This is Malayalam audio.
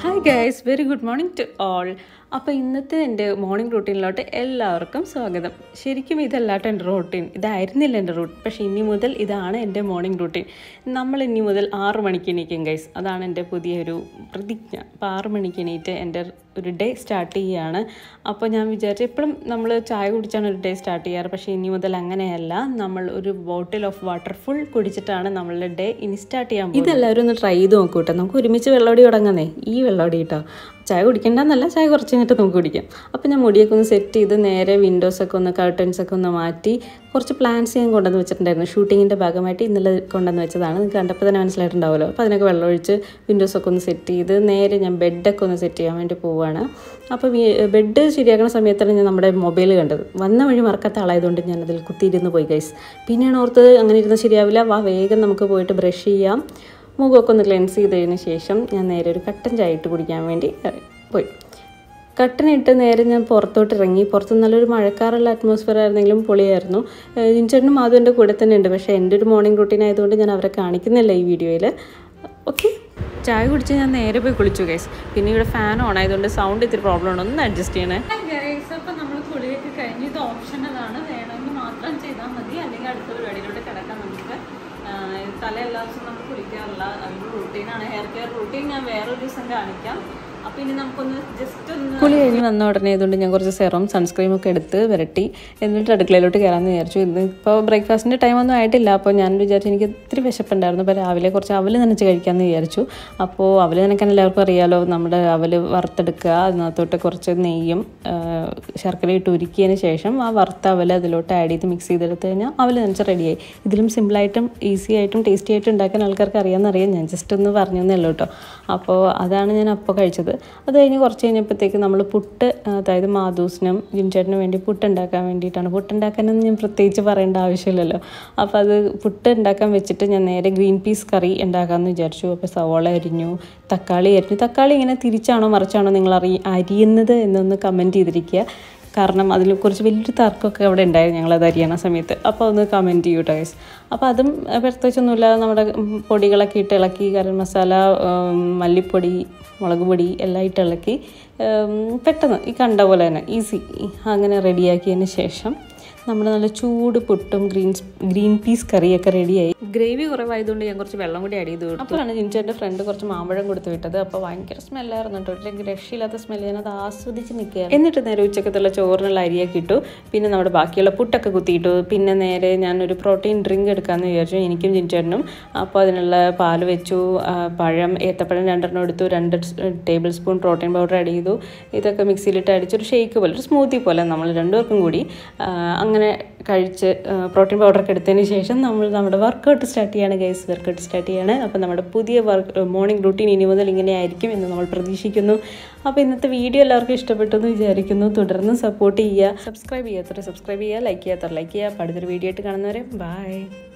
Hi guys, very good morning to all. അപ്പോൾ ഇന്നത്തെ എൻ്റെ മോർണിംഗ് റൂട്ടീനിലോട്ട് എല്ലാവർക്കും സ്വാഗതം. ശരിക്കും ഇതല്ലാട്ടോ എൻ്റെ റൂട്ടീൻ, ഇതായിരുന്നില്ല എൻ്റെ റൂട്ടീൻ. പക്ഷേ ഇനി മുതൽ ഇതാണ് എൻ്റെ മോർണിംഗ് റൂട്ടീൻ. നമ്മൾ ഇനി മുതൽ 6 മണിക്ക് എണീക്കും ഗൈസ്. അതാണ് എൻ്റെ പുതിയൊരു പ്രതിജ്ഞ. അപ്പോൾ 6 മണിക്ക് എണീറ്റ് എൻ്റെ ഒരു ഡേ സ്റ്റാർട്ട് ചെയ്യുകയാണ്. അപ്പോൾ ഞാൻ വിചാരിച്ചു, എപ്പോഴും നമ്മൾ ചായ കുടിച്ചാണ് ഒരു ഡേ സ്റ്റാർട്ട് ചെയ്യാറ്. പക്ഷേ ഇനി മുതൽ അങ്ങനെയല്ല, നമ്മൾ ഒരു ബോട്ടിൽ ഓഫ് വാട്ടർ ഫുൾ കുടിച്ചിട്ടാണ് നമ്മളുടെ ഡേ ഇനി സ്റ്റാർട്ട് ചെയ്യാൻ പോകുന്നത്. ഇതെല്ലാവരും ഒന്ന് ട്രൈ ചെയ്ത് നോക്കൂ കേട്ടോ. നമുക്ക് ഒരുമിച്ച് വെള്ളമടി തുടങ്ങുന്നേ, ഈ വെള്ളമടി കേട്ടോ. ചായ കുടിക്കേണ്ടെന്നല്ല, ചായ കുറച്ച് കഴിഞ്ഞിട്ട് നമുക്ക് കുടിക്കാം. അപ്പോൾ ഞാൻ മുടിയൊക്കെ ഒന്ന് സെറ്റ് ചെയ്ത് നേരെ വിൻഡോസൊക്കെ ഒന്ന് കർട്ടൻസൊക്കെ ഒന്ന് മാറ്റി കുറച്ച് പ്ലാന്റ്സ് ഞാൻ കൊണ്ടുവന്ന് വെച്ചിട്ടുണ്ടായിരുന്നു. ഷൂട്ടിങ്ങിൻ്റെ ഭാഗമായിട്ട് ഇന്നലെ കൊണ്ടുവന്ന് വെച്ചതാണ്. നിങ്ങൾക്ക് കണ്ടപ്പോൾ തന്നെ മനസ്സിലായിട്ടുണ്ടാവുമല്ലോ. അപ്പോൾ അതിനൊക്കെ വെള്ളമൊഴിച്ച് വിൻഡോസൊക്കെ ഒന്ന് സെറ്റ് ചെയ്ത് നേരെ ഞാൻ ബെഡൊക്കെ ഒന്ന് സെറ്റ് ചെയ്യാൻ വേണ്ടി പോവുകയാണ്. അപ്പോൾ ബെഡ് ശരിയാക്കുന്ന സമയത്താണ് ഞാൻ നമ്മുടെ മൊബൈൽ കണ്ടത്. വന്ന വഴി മറക്കാത്ത ആളായതുകൊണ്ട് ഞാനതിൽ കുത്തിയിരുന്ന് പോയി ഗൈസ്. പിന്നെയാണ് ഓർത്തത് അങ്ങനെ ഇരുന്ന് ശരിയാവില്ല, വേഗം നമുക്ക് പോയിട്ട് ബ്രഷ് ചെയ്യാം, മുഖമൊക്കെ ഒന്ന് ക്ലെൻസ് ചെയ്തതിന് ശേഷം ഞാൻ നേരെ ഒരു കട്ടൻ ചായ ഇട്ട് കുടിക്കാൻ വേണ്ടി പോയി. കട്ടനിട്ട് നേരെ ഞാൻ പുറത്തോട്ട് ഇറങ്ങി. പുറത്ത് നല്ലൊരു മഴക്കാറുള്ള അറ്റ്മോസ്ഫിയർ ആയിരുന്നെങ്കിലും പൊളിയായിരുന്നു. ജിൻചേട്ടനും അതും എൻ്റെ കൂടെ തന്നെ ഉണ്ട്. പക്ഷേ എൻ്റെ ഒരു മോർണിംഗ് റൂട്ടീൻ ആയതുകൊണ്ട് ഞാൻ അവരെ കാണിക്കുന്നില്ല ഈ വീഡിയോയിൽ. ഓക്കെ, ചായ കുടിച്ച് ഞാൻ നേരെ പോയി കുളിച്ചു ഗൈസ്. പിന്നെ ഇവിടെ ഫാൻ ഓൺ ആയതുകൊണ്ട് സൗണ്ട് ഇത്തിരി പ്രോബ്ലം ഉണ്ട്, ഒന്ന് അഡ്ജസ്റ്റ് ചെയ്യണേ ഗൈസ്. അപ്പോൾ നമ്മൾ കുളിയൊക്കെ കഴിഞ്ഞ് ഇത് ഓപ്ഷനലാണ്, വേണമെങ്കിൽ മാത്രം ചെയ്താൽ മതി, അല്ലെങ്കിൽ അടുത്ത പരിപാടിയിലോട്ട് കിടക്കാം. നമുക്ക് തല എല്ലാ ദിവസവും നമ്മൾ കുളിക്കാറില്ല, അതൊരു റൂട്ടീനാണ്. ഹെയർ കെയർ റൂട്ടീൻ ഞാൻ വേറൊരു ദിവസം കാണിക്കാം. അപ്പോൾ ഇനി നമുക്കൊന്ന് ജസ്റ്റ് ഒന്ന് കുളി കഴിഞ്ഞ് വന്ന ഉടനെ ആയതുകൊണ്ട് ഞാൻ കുറച്ച് സെറം സൺസ്ക്രീമൊക്കെ എടുത്ത് വരട്ടി എന്നിട്ട് അടുക്കളയിലോട്ട് കയറാമെന്ന് വിചാരിച്ചു. ഇന്ന് ഇപ്പോൾ ബ്രേക്ക്ഫാസ്റ്റിൻ്റെ ടൈമൊന്നും ആയിട്ടില്ല. അപ്പോൾ ഞാൻ വിചാരിച്ചു, എനിക്ക് ഇത്തിരി വിശപ്പുണ്ടായിരുന്നു. അപ്പോൾ രാവിലെ കുറച്ച് അവൽ നനച്ച് കഴിക്കാമെന്ന് വിചാരിച്ചു. അപ്പോൾ അവൽ നനയ്ക്കാൻ എല്ലാവർക്കും അറിയാമല്ലോ. നമ്മുടെ അവൽ വറുത്തെടുക്കുക, അതിനകത്തോട്ട് കുറച്ച് നെയ്യും ശർക്കരയും ഇട്ട് ഉരുക്കിയതിന് ശേഷം ആ വറുത്ത അവൽ അതിലോട്ട് ആഡ് ചെയ്ത് മിക്സ് ചെയ്തെടുത്ത് കഴിഞ്ഞാൽ അവൽ നനച്ച് റെഡിയായി. ഇതിലും സിമ്പിളായിട്ടും ഈസി ആയിട്ടും ടേസ്റ്റി ആയിട്ടും ഉണ്ടാക്കാൻ ആൾക്കാർക്ക് അറിയാമെന്നറിയാം. ഞാൻ ജസ്റ്റ് ഒന്ന് പറഞ്ഞു തന്നല്ലോ കേട്ടോ. അപ്പോൾ അതാണ് ഞാൻ അപ്പോൾ കഴിച്ചത്. അത് കഴിഞ്ഞ് കുറച്ച് കഴിഞ്ഞപ്പോഴത്തേക്ക് നമ്മൾ പുട്ട്, അതായത് മാധൂസിനും ജിൻചേട്ടനും വേണ്ടി പുട്ട് ഉണ്ടാക്കാൻ വേണ്ടിയിട്ടാണ്. പുട്ടുണ്ടാക്കാനൊന്നും ഞാൻ പ്രത്യേകിച്ച് പറയേണ്ട ആവശ്യമില്ലല്ലോ. അപ്പോൾ അത് പുട്ട് ഉണ്ടാക്കാൻ വെച്ചിട്ട് ഞാൻ നേരെ ഗ്രീൻ പീസ് കറി ഉണ്ടാക്കാമെന്ന് വിചാരിച്ചു. അപ്പോൾ സവോള അരിഞ്ഞു, തക്കാളി അരിഞ്ഞു. തക്കാളി ഇങ്ങനെ തിരിച്ചാണോ മറിച്ചാണോ നിങ്ങൾ അരിയുന്നത് എന്നൊന്ന് കമൻറ്റ് ചെയ്തിരിക്കുക. കാരണം അതിൽ കുറച്ച് വലിയൊരു തർക്കമൊക്കെ അവിടെ ഉണ്ടായിരുന്നു ഞങ്ങളത് അരിയണ സമയത്ത്. അപ്പോൾ ഒന്ന് കമൻറ്റ് ചെയ്യൂ ഗൈസ്. അപ്പോൾ അതും പ്രത്യേകിച്ചൊന്നുമില്ലാതെ നമ്മുടെ പൊടികളൊക്കെ ഇട്ട് ഇളക്കി, ഗരം മസാല, മല്ലിപ്പൊടി, മുളക് പൊടി എല്ലാം ഇട്ട് ഇളക്കി പെട്ടെന്ന് ഈ കണ്ട പോലെ തന്നെ ഈസി അങ്ങനെ റെഡിയാക്കിയതിന് ശേഷം നമ്മൾ നല്ല ചൂട് പുട്ടും ഗ്രീൻ പീസ് കറിയൊക്കെ റെഡിയായി. ഗ്രേവി കുറവായതുകൊണ്ട് ഞാൻ കുറച്ച് വെള്ളം കൂടി ആഡ് ചെയ്ത് കൊടുത്തു. അപ്പോഴാണ് ജിൻചേട്ടൻ്റെ ഫ്രണ്ട് കുറച്ച് മാമ്പഴം കൊടുത്ത് വിട്ടത്. അപ്പോൾ ഭയങ്കര സ്മെല്ലായിരുന്നു കേട്ടോ. ഒരു രക്ഷയില്ലാത്ത സ്മെല്ല്. ഞാനത് ആസ്വദിച്ച് നിൽക്കുക. എന്നിട്ട് നേരെ ഉച്ചക്കത്തുള്ള ചോറിനുള്ള അരിയൊക്കെ ഇട്ടു. പിന്നെ നമ്മുടെ ബാക്കിയുള്ള പുട്ടൊക്കെ കുത്തിയിട്ടു. പിന്നെ നേരെ ഞാനൊരു പ്രോട്ടീൻ ഡ്രിങ്ക് എടുക്കാമെന്ന് വിചാരിച്ചു, എനിക്കും ജിൻചേട്ടനും. അപ്പോൾ അതിനുള്ള പാല് വെച്ചു, പഴം, ഏത്തപ്പഴം 2 എടുത്തു, 2 tablespoon protein powder add ചെയ്തു. ഇതൊക്കെ മിക്സിയിലിട്ട് അടിച്ചൊരു ഷേക്ക് പോലെ, ഒരു സ്മൂത്തി പോലെ നമ്മൾ രണ്ടുപേർക്കും കൂടി അങ്ങനെ കഴിച്ച് പ്രോട്ടീൻ പൗഡറൊക്കെ എടുത്തതിന് ശേഷം നമ്മൾ നമ്മുടെ വർക്കൗട്ട് സ്റ്റാർട്ട് ചെയ്യാണ് ഗൈസ്. വർക്കൗട്ട് സ്റ്റാർട്ട് ചെയ്യാണ്. അപ്പോൾ നമ്മുടെ പുതിയ മോർണിംഗ് റൂട്ടീൻ ഇനി മുതൽ ഇങ്ങനെ ആയിരിക്കും എന്ന് നമ്മൾ പ്രതീക്ഷിക്കുന്നു. അപ്പോൾ ഇന്നത്തെ വീഡിയോ എല്ലാവർക്കും ഇഷ്ടപ്പെട്ടു എന്ന് വിചാരിക്കുന്നു. തുടർന്ന് സപ്പോർട്ട് ചെയ്യുക. സബ്സ്ക്രൈബ് ചെയ്യുക, ലൈക്ക് ചെയ്യാത്തവർ ലൈക്ക് ചെയ്യുക. അടുത്തൊരു വീഡിയോ ആയിട്ട് കാണുന്നവരെ ബൈ.